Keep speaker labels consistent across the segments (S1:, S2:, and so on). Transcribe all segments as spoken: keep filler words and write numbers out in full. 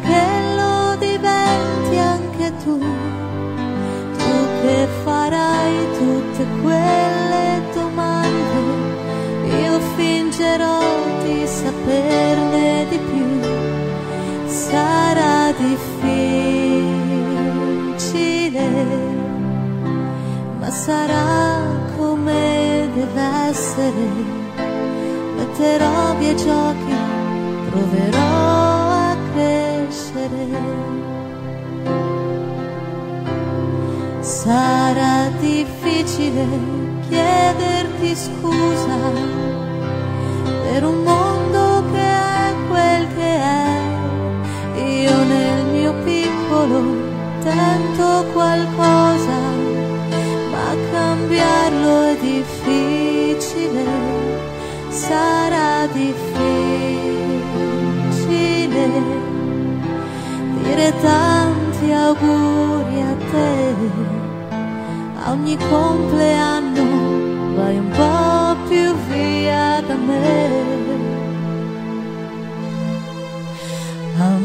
S1: che lo diventi anche tu, tu che farai tutte quelle domande, io fingerò di saperne di più. Sarà difficile, ma sarà come deve essere. Metterò via i giochi, proverò a crescere. Sarà difficile chiederti scusa per un mondo che è quel che è. Io nel mio piccolo tento qualcosa, ma cambiarlo è difficile. Sarà difficile dire tanti auguri a te. A ogni compleanno vai un po' più via da me. A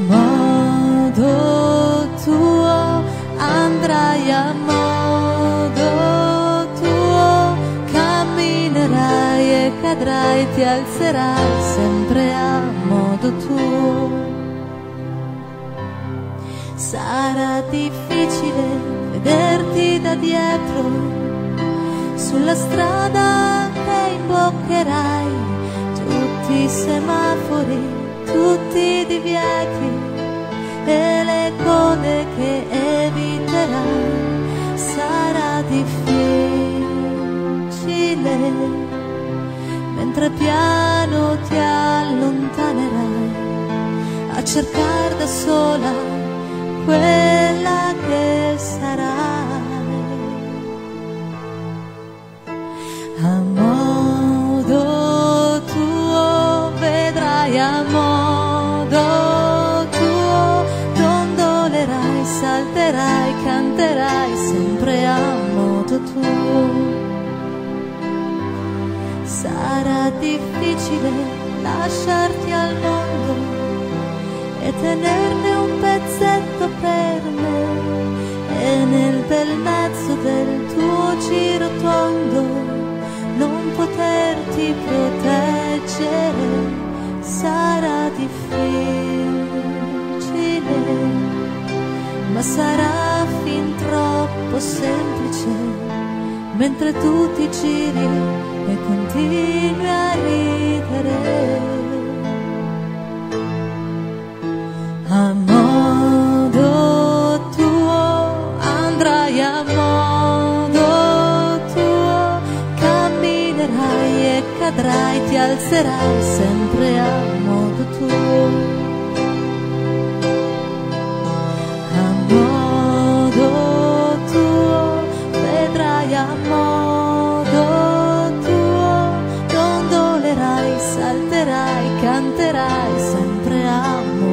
S1: modo tuo andrai, a modo tuo camminerai e cadrai, ti alzerai sempre a modo tuo. Sarà difficile vederti da dietro sulla strada che imboccherai, tutti i semafori, tutti i divieti e le code che eviterai. Sarà difficile, mentre piano ti allontanerai a cercare da sola quella che sarai. A modo tuo vedrai, a modo tuo dondolerai, salterai, canterai sempre a modo tuo. Sarà difficile lasciarti al mondo e tenerne un pezzetto per me, e nel bel mezzo del tuo giro tondo non poterti proteggere. Sarà difficile, ma sarà fin troppo semplice, mentre tu ti giri e continui a ridere. A modo tuo andrai, a modo tuo camminerai e cadrai, ti alzerai sempre a modo tuo. A modo tuo vedrai, a modo tuo dondolerai, salterai, canterai sempre a modo tuo.